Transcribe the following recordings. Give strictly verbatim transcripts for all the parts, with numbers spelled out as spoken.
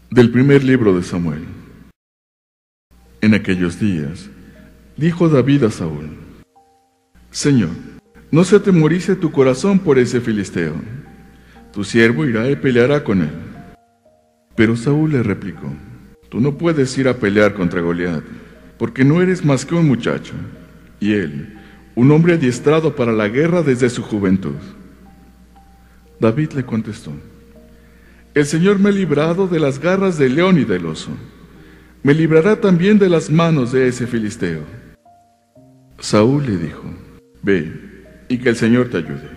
Del primer libro de Samuel. En aquellos días, dijo David a Saúl: Señor, no se atemorice tu corazón por ese filisteo. Tu siervo irá y peleará con él. Pero Saúl le replicó: Tú no puedes ir a pelear contra Goliat, porque no eres más que un muchacho, y él, un hombre adiestrado para la guerra desde su juventud. David le contestó: El Señor me ha librado de las garras del león y del oso. Me librará también de las manos de ese filisteo. Saúl le dijo: Ve, y que el Señor te ayude.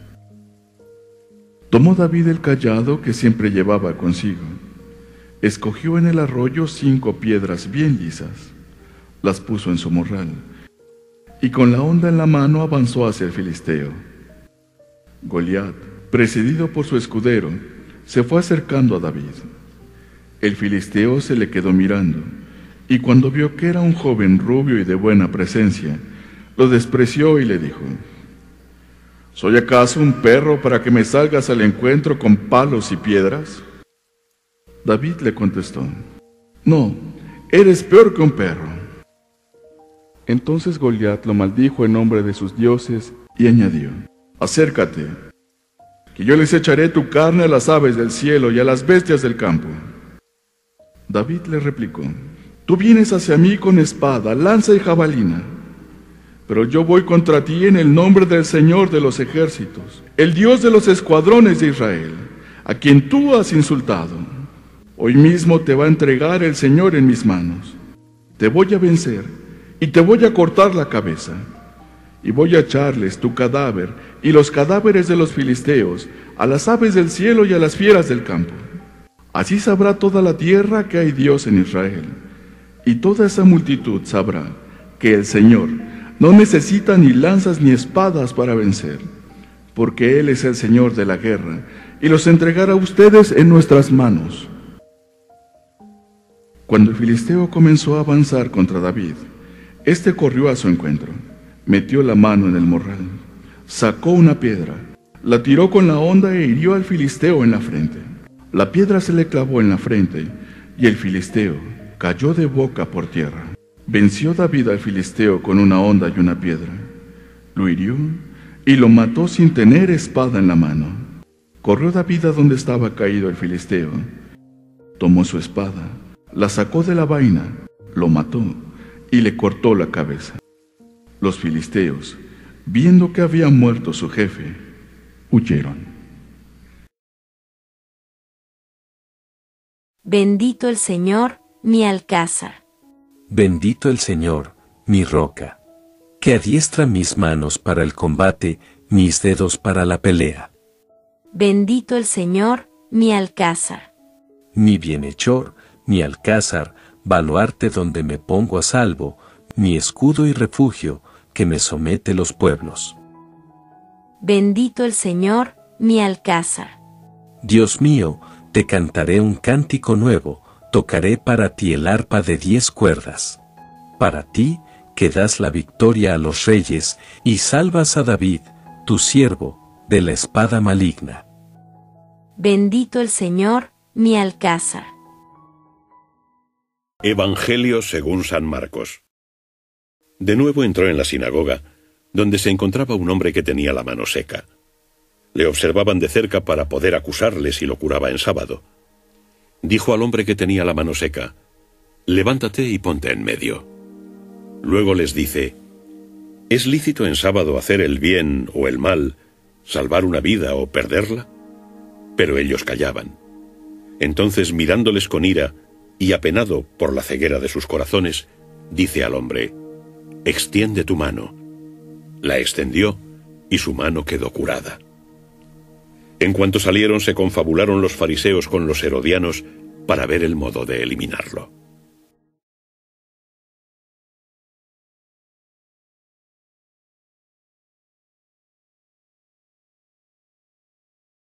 Tomó David el cayado que siempre llevaba consigo. Escogió en el arroyo cinco piedras bien lisas, las puso en su morral, y con la honda en la mano avanzó hacia el filisteo. Goliat, precedido por su escudero, se fue acercando a David. El filisteo se le quedó mirando, y cuando vio que era un joven rubio y de buena presencia, lo despreció y le dijo: ¿Soy acaso un perro para que me salgas al encuentro con palos y piedras? David le contestó: No, eres peor que un perro. Entonces Goliat lo maldijo en nombre de sus dioses y añadió: Acércate, que yo les echaré tu carne a las aves del cielo y a las bestias del campo. David le replicó: Tú vienes hacia mí con espada, lanza y jabalina, pero yo voy contra ti en el nombre del Señor de los ejércitos, el Dios de los escuadrones de Israel, a quien tú has insultado. Hoy mismo te va a entregar el Señor en mis manos. Te voy a vencer y te voy a cortar la cabeza, y voy a echarles tu cadáver y los cadáveres de los filisteos a las aves del cielo y a las fieras del campo. Así sabrá toda la tierra que hay Dios en Israel, y toda esa multitud sabrá que el Señor no necesita ni lanzas ni espadas para vencer, porque Él es el Señor de la guerra, y los entregará a ustedes en nuestras manos. Cuando el filisteo comenzó a avanzar contra David, éste corrió a su encuentro, metió la mano en el morral, sacó una piedra, la tiró con la honda e hirió al filisteo en la frente. La piedra se le clavó en la frente, y el filisteo cayó de boca por tierra. Venció David al filisteo con una honda y una piedra. Lo hirió y lo mató sin tener espada en la mano. Corrió David a donde estaba caído el filisteo. Tomó su espada, la sacó de la vaina, lo mató y le cortó la cabeza. Los filisteos, viendo que había muerto su jefe, huyeron. Bendito el Señor, mi alcázar. Bendito el Señor, mi roca, que adiestra mis manos para el combate, mis dedos para la pelea. Bendito el Señor, mi alcázar. Mi bienhechor, mi alcázar, baluarte donde me pongo a salvo, mi escudo y refugio, que me somete los pueblos. Bendito el Señor, mi alcázar. Dios mío, te cantaré un cántico nuevo, tocaré para ti el arpa de diez cuerdas. Para ti, que das la victoria a los reyes, y salvas a David, tu siervo, de la espada maligna. Bendito el Señor, mi alcázar. Evangelio según San Marcos. De nuevo entró en la sinagoga, donde se encontraba un hombre que tenía la mano seca. Le observaban de cerca para poder acusarle si lo curaba en sábado. Dijo al hombre que tenía la mano seca: Levántate y ponte en medio. Luego les dice: ¿Es lícito en sábado hacer el bien o el mal, salvar una vida o perderla? Pero ellos callaban. Entonces, mirándoles con ira, y apenado por la ceguera de sus corazones, dice al hombre: Extiende tu mano. La extendió, y su mano quedó curada. En cuanto salieron, se confabularon los fariseos con los herodianos para ver el modo de eliminarlo.